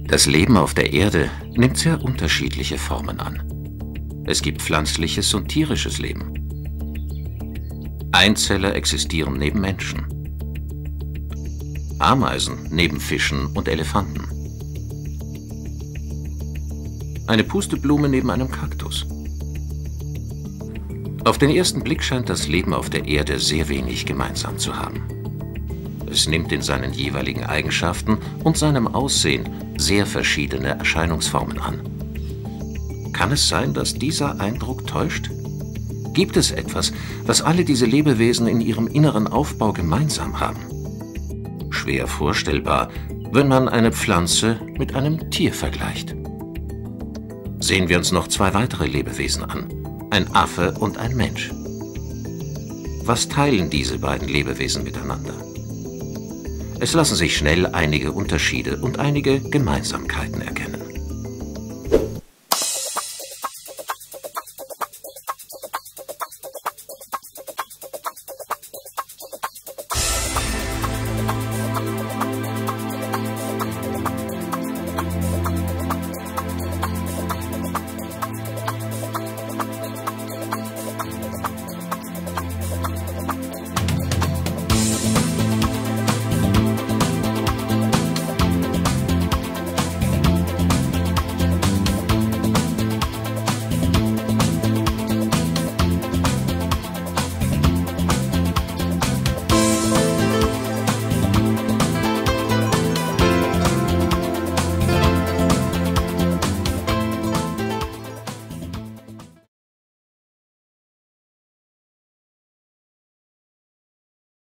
Das Leben auf der Erde nimmt sehr unterschiedliche Formen an. Es gibt pflanzliches und tierisches Leben. Einzeller existieren neben Menschen. Ameisen neben Fischen und Elefanten. Eine Pusteblume neben einem Kaktus. Auf den ersten Blick scheint das Leben auf der Erde sehr wenig gemeinsam zu haben. Es nimmt in seinen jeweiligen Eigenschaften und seinem Aussehen sehr verschiedene Erscheinungsformen an. Kann es sein, dass dieser Eindruck täuscht? Gibt es etwas, was alle diese Lebewesen in ihrem inneren Aufbau gemeinsam haben? Schwer vorstellbar, wenn man eine Pflanze mit einem Tier vergleicht. Sehen wir uns noch zwei weitere Lebewesen an: ein Affe und ein Mensch. Was teilen diese beiden Lebewesen miteinander? Es lassen sich schnell einige Unterschiede und einige Gemeinsamkeiten erkennen.